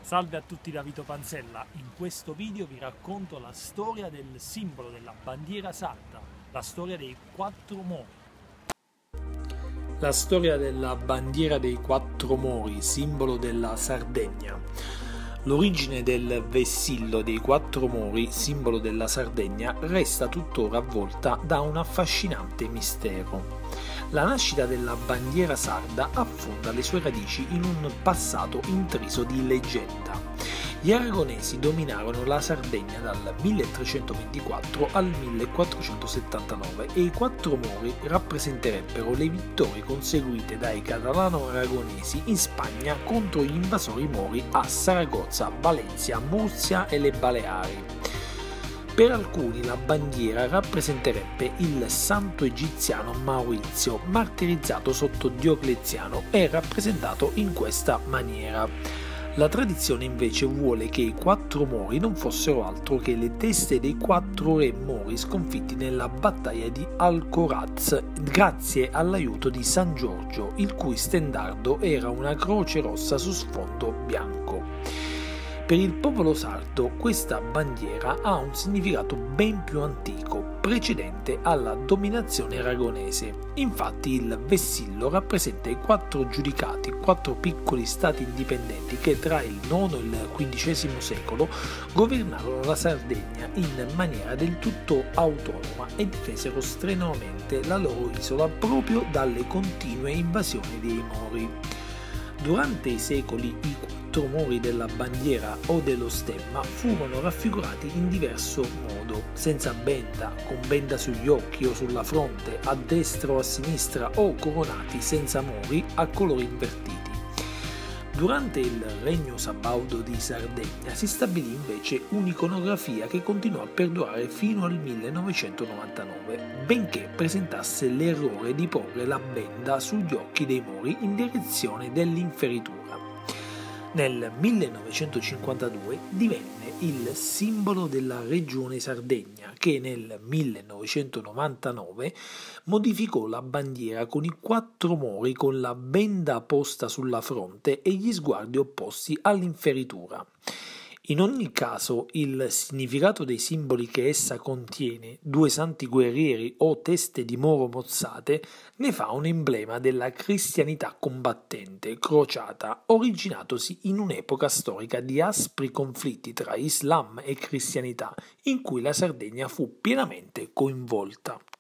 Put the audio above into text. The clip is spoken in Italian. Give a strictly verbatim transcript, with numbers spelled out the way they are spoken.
Salve a tutti da Vito Panzella, in questo video vi racconto la storia del simbolo della bandiera sarda, la storia dei quattro mori. La storia della bandiera dei quattro mori, simbolo della Sardegna. L'origine del vessillo dei quattro mori, simbolo della Sardegna, resta tuttora avvolta da un affascinante mistero. La nascita della bandiera sarda affonda le sue radici in un passato intriso di leggenda. Gli aragonesi dominarono la Sardegna dal milletrecentoventiquattro al millequattrocentosettantanove e i quattro mori rappresenterebbero le vittorie conseguite dai catalano-aragonesi in Spagna contro gli invasori mori a Saragozza, Valencia, Murcia e le Baleari. Per alcuni la bandiera rappresenterebbe il santo egiziano Maurizio, martirizzato sotto Diocleziano e rappresentato in questa maniera. La tradizione invece vuole che i quattro mori non fossero altro che le teste dei quattro re mori sconfitti nella battaglia di Alcoraz, grazie all'aiuto di San Giorgio, il cui stendardo era una croce rossa su sfondo bianco. Per il popolo sardo questa bandiera ha un significato ben più antico, precedente alla dominazione aragonese. Infatti il vessillo rappresenta i quattro giudicati, quattro piccoli stati indipendenti che tra il nono e il quindicesimo secolo governarono la Sardegna in maniera del tutto autonoma e difesero strenuamente la loro isola proprio dalle continue invasioni dei Mori. Durante i secoli i quattro mori della bandiera o dello stemma furono raffigurati in diverso modo, senza benda, con benda sugli occhi o sulla fronte, a destra o a sinistra o coronati senza mori a colori invertiti. Durante il regno sabaudo di Sardegna si stabilì invece un'iconografia che continuò a perdurare fino al millenovecentonovantanove, benché presentasse l'errore di porre la benda sugli occhi dei mori in direzione dell'inferitura. Nel millenovecentocinquantadue divenne il simbolo della regione Sardegna, che nel millenovecentonovantanove modificò la bandiera con i quattro mori con la benda posta sulla fronte e gli sguardi opposti all'inferitura. In ogni caso, il significato dei simboli che essa contiene, due santi guerrieri o teste di moro mozzate, ne fa un emblema della cristianità combattente, crociata, originatosi in un'epoca storica di aspri conflitti tra Islam e cristianità, in cui la Sardegna fu pienamente coinvolta.